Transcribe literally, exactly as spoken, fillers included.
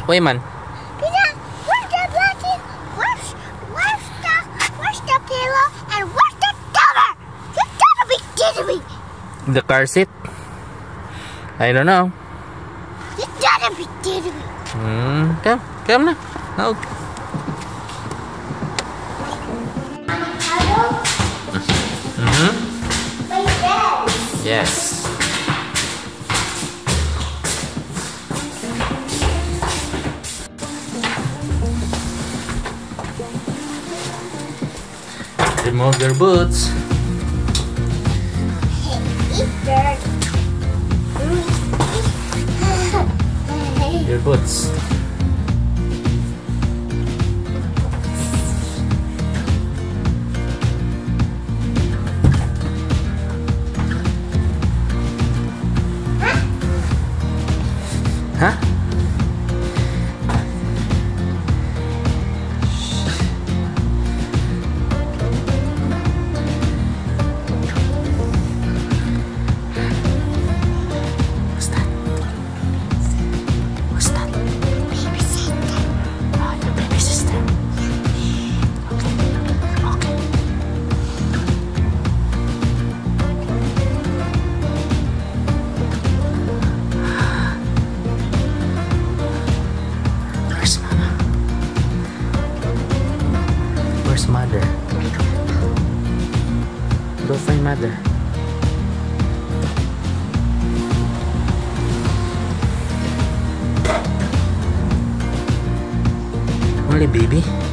Wayman. Peanut, where's the blanket? Where's, where's the, where's the pillow? And where's the cover? You gotta be kidding me. The car seat? I don't know. You gotta be kidding me. Hmm, come, come na. Oh. Hello? Mm-hmm. My bed. Yes. Remove your boots. Your boots. Huh? What's that? What's that? Baby sister. Oh, your baby sister. Okay. Okay. Where's Mama? Where's Mother? Go find Mother. Only baby?